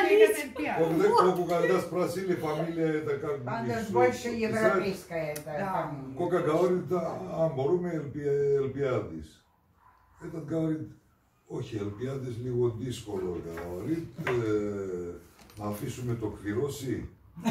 Когда спросили, фамилия это как бы... Она больше европейская. Кока говорит, Моруме Элпиадис. Этот говорит, όχι, Ελπιάδες λίγο δύσκολο, говорит, να αφήσουμε το κβηρώσι.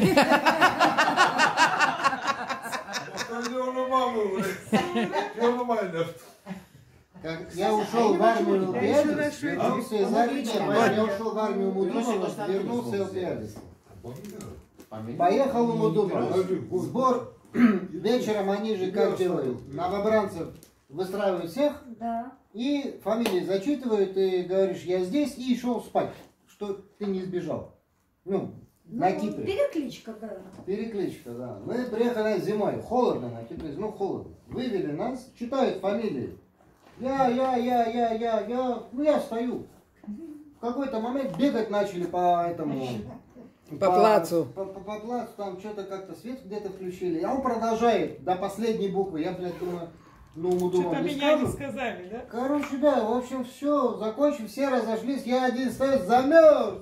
Αυτό είναι όνομά μου, τι όνομα είναι αυτό? Я ушел в армию Элпиадис, вернулся из армии, я ушел в армию Мудумова, вернулся Элпиадис. Поехал в Мудумова. Сбор вечером они же как делают? Новобранцев выстраивают всех, и фамилии зачитывают, и говоришь, я здесь, и шел спать, что ты не сбежал. Ну, на Кипре. Перекличка, да. Перекличка, да. Мы приехали зимой, холодно на Кипре, ну холодно. Вывели нас, читают фамилии. Я, ну я стою. В какой-то момент бегать начали по этому... По плацу. По плацу, там что-то как-то свет где-то включили. А он продолжает до последней буквы. Я, блядь, думаю, ну, что-то меня не сказали, да? Короче, да, в общем, все, закончили, все разошлись, я один стою, замерз.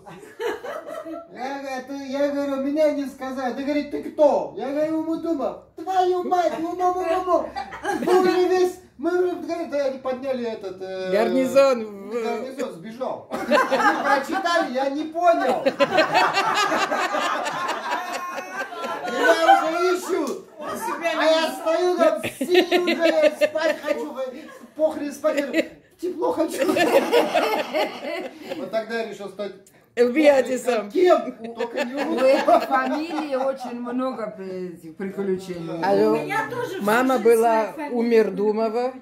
Я говорю, меня не сказали. Ты говоришь, ты кто? Я говорю, Мудумов. Твою мать, Мудумов. Мы весь, они подняли этот... Гарнизон. Гарнизон сбежал. Они прочитали, я не понял. Меня уже ищут. А я стою там, сидю уже, я спать хочу, похрен спать, тепло хочу. Вот тогда я решил стать Элпиадисом. кем, только не У этой фамилии очень много приключений. Алло. Меня тоже в Мама жизни была своя фамилия Умердумова.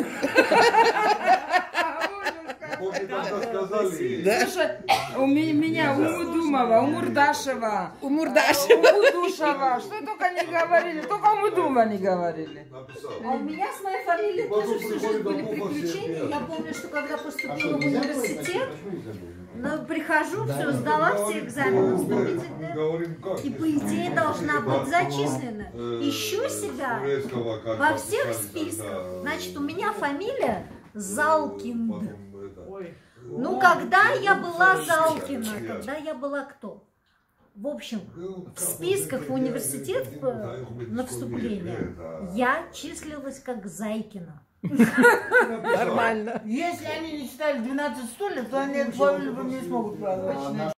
Слушай, у меня Умудумова, Умурдашева, Умурдашева. Умудушева, что только не говорили, только Умудума не говорили. А у меня с моей фамилией тоже всю жизнь были приключения. Я помню, что когда поступила в университет, прихожу, все, сдала все экзамены вступительные, и по идее должна быть зачислена. Ищу себя во всех списках. Значит, у меня фамилия Залкинд. Ну, когда я была Залкина, когда я была кто? В общем, в списках в университет на вступление я числилась как Зайкина. Нормально. Если они не читали 12 стульев, то они эту фамилию не смогут продать.